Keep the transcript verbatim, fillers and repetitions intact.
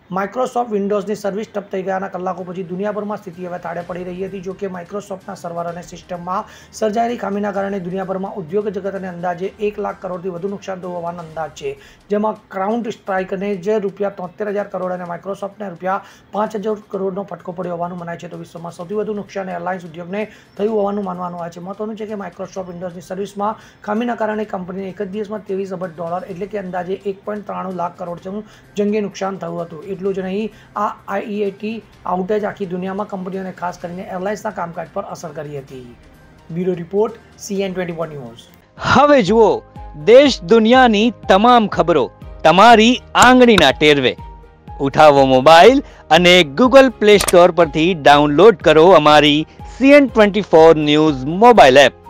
Microsoft વિન્ડોઝની service ટપ થઈ ગયાના કલાકો પછી દુનિયાભરમાં સ્થિતિ હવે તાળે પડી રહી હતી। જો કે માઇક્રોસોફ્ટના સર્વર અને સિસ્ટમમાં સર્જાયેલી ખામીના કારણે દુનિયાભરમાં ઉદ્યોગ જગતને અંદાજે એક લાખ કરોડથી વધુ નુકસાન થયું હોવાનો અંદાજ છે, જેમાં ક્રાઉડ સ્ટ્રાઇકને જે રૂપિયા તોતેર હજાર કરોડ અને માઇક્રોસોફ્ટને રૂપિયા પાંચ હજાર કરોડનો ફટકો પડ્યો હોવાનું મનાય છે। તો વિશ્વમાં સૌથી વધુ નુકસાન એરલાઇન્સ ઉદ્યોગને થયું હોવાનું માનવામાં આવે છે। મહત્વનું છે કે માઇક્રોસોફ્ટ વિન્ડોઝની સર્વિસમાં ખામીના કારણે કંપનીને એક જ દિવસમાં ત્રેવીસ અબજ ડોલર એટલે કે અંદાજે એક પોઈન્ટ ત્રાણું લાખ કરોડ જેવું જંગી નુકસાન થયું હતું। એટલું જ નહીં, આ આઈઈટી આઉટેજ આખી દુનિયામાં કંપનીઓને ખાસ કરીને એરલાઇન્સના કામકાજ પર અસર કરી હતી। Bureau report CN twenty four news. હવે જુઓ દેશ દુનિયાની તમામ ખબરો તમારી આંગળીના ટેરવે। ઉઠાવો મોબાઈલ અને ગૂગલ પ્લે સ્ટોર પરથી ડાઉનલોડ કરો અમારી CN twenty four news mobile app.